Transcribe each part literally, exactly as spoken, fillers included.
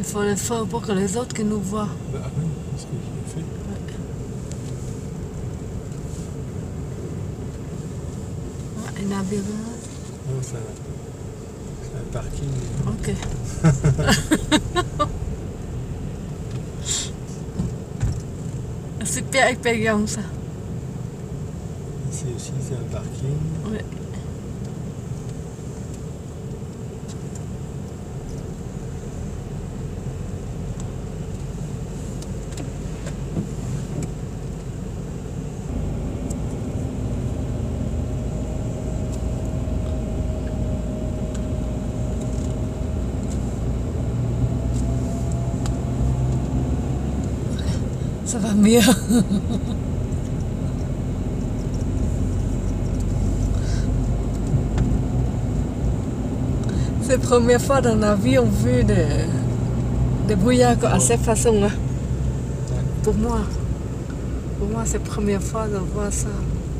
faut le faire pour que les autres qui nous voient. Bah oui, c'est ce que j'ai fait. Ouais. Ah, un labyrinthe. Non, c'est un, c'est un parking. Ok. Super expérience, ça. Ici aussi, c'est un parking. Ouais. Ça va mieux. C'est la première fois dans la vie on vu des de brouillards à cette façon. Hein. Pour moi. Pour moi, c'est la première fois de voir ça.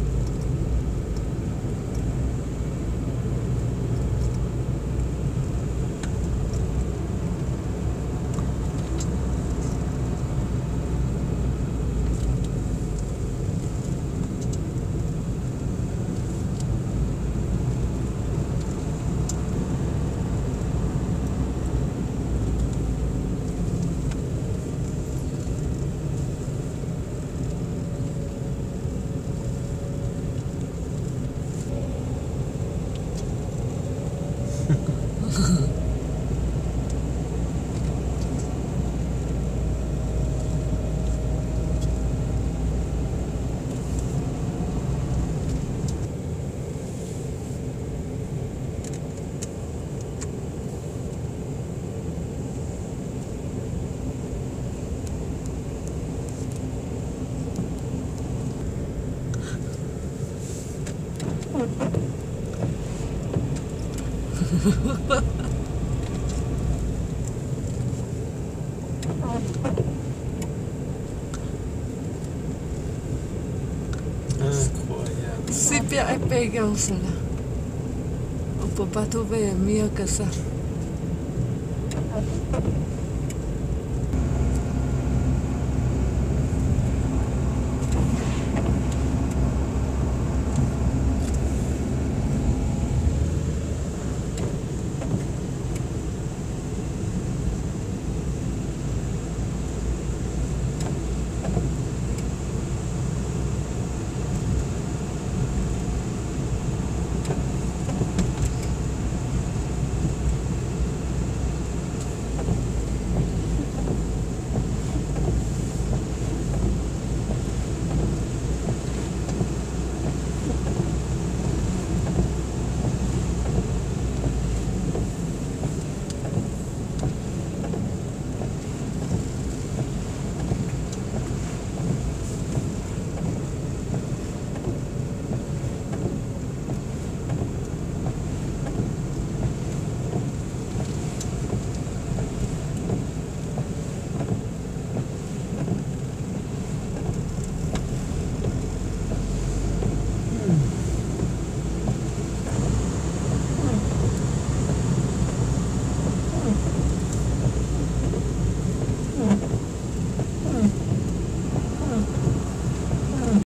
Incroyable. Super expérience là. On peut pas trouver mieux que ça.